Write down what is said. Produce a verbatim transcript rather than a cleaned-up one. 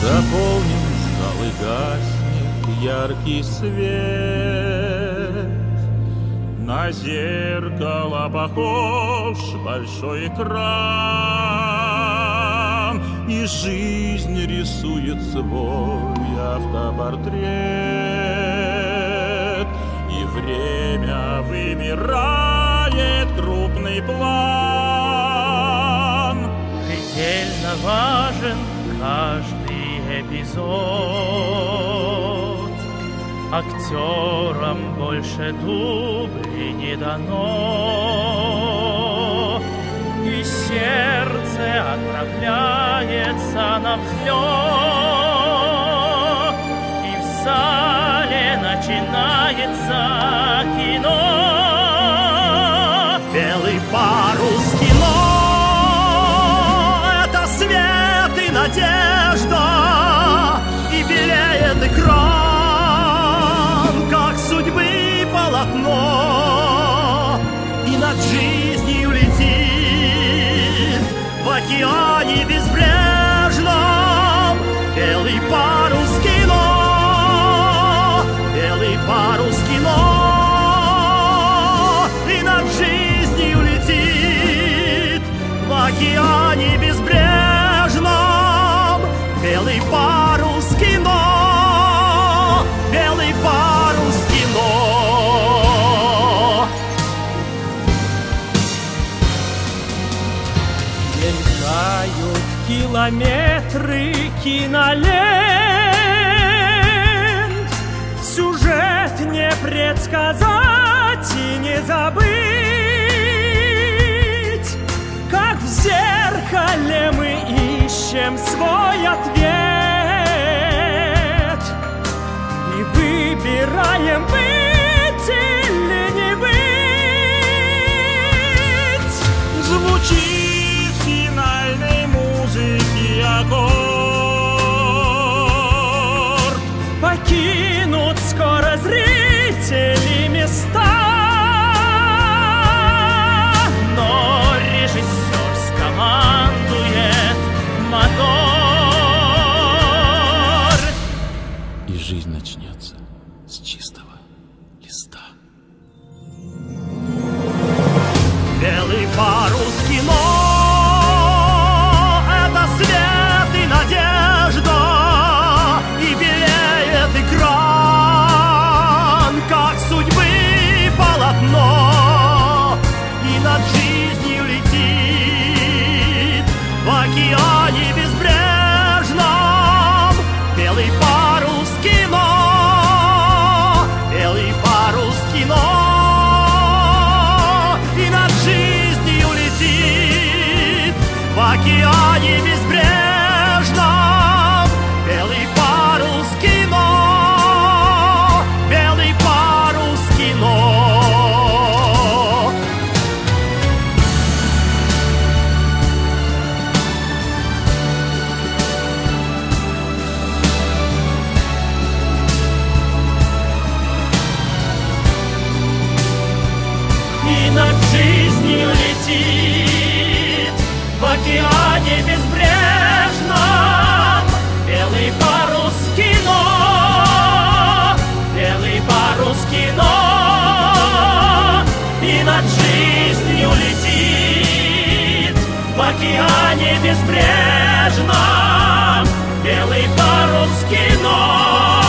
Заполнен зал и гаснет яркий свет. На зеркало похож большой экран, и жизнь рисует свой автопортрет, и время вымирает крупный план. Предельно важен каждый эпизод, актерам больше дублей не дано, и сердце отправляется на взлет, и в зале начинается кино. Белый парус кино — это свет и надежда, и белеет экран, как судьбы полотно, и над жизнью летит в океане безбрежном белый парус кино, белый парус кино, и над жизнью летит в океане безбрежном белый парус кино, белый парус кино. Мелькают километры кинолент, сюжет не предсказать и не забыть, как в зеркале мы ищем свой ответ и выбираем быть или не быть. Звучит финальной музыки аккорд, Покинут скоро зрители места, но режиссер скомандует мотор, и жизнь начнется с чистого листа. Белый парус кино — это свет и надежда, и белеет экран, как судьбы полотно, и над жизнью летит в океане безбрежном белый парус кино, белый парус кино, и над жизнью летит в океане безбрежном белый парус кино, белый парус кино. и над жизнью летит в океане безбрежном белый парус кино, белый парус кино, и над жизнью летит в океане безбрежном белый парус кино.